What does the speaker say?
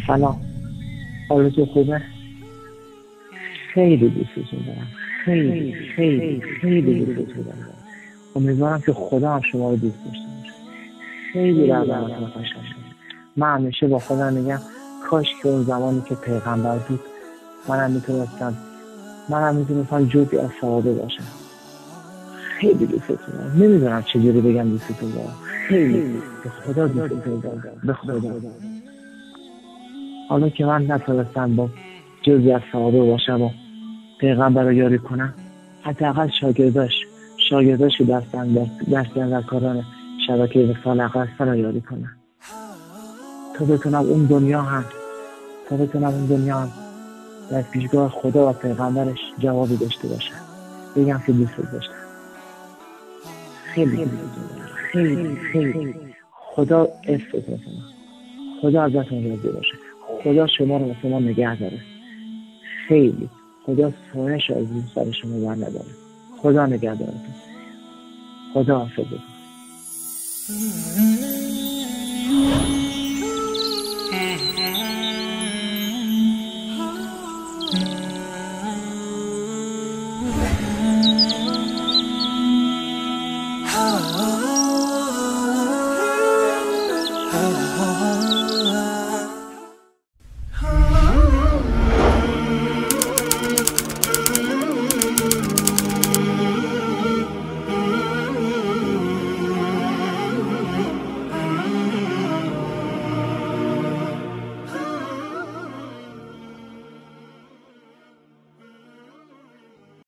سلام، حالت خوبه؟ خیلی دوستتون دارم. خیلی خیلی خیلی دوستتون دارم. امیدوارم که خدا هم شما رو دوست داشته باشه. خیلی در براتون خوشحالم. من همیشه با خودم میگم کاش که اون زمانی که پیغمبر بود منم میتونستم جزئی از صحابه باشم. خیلی دوستتون دارم. نمیدونم چجوری بگم دوستتون دارم. خیلی به خدا دوستتون دارم. به خدا. حالا که من نتونستم با جزئی از صحابه باشم و پیغمبر رو یاری کنم، حداقل شاگرداش که دستن در کاران شبکه وصال اقصا رو یاری کنم تا بتونم اون دنیا هم در پیشگاه خدا و پیغمبرش جوابی داشته باشم، بگم که دوست داشتم. خیلی دوست دارم. خیلی خیلی خدا عزتون کنه. خدا ازتون راضی باشه. خدا شما رو مثل ما نگه داره. خیلی خدا سایه‌اش از این سر شما بر نداره. خدا نگهدارتون. خدا حافظتون.